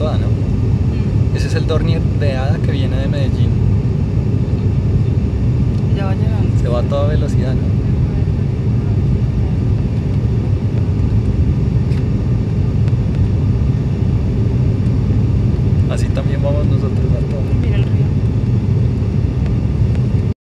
toda, ¿no? Ese es el Dornier de Hada que viene de Medellín. Ya va llegando. Se va a toda velocidad, ¿no?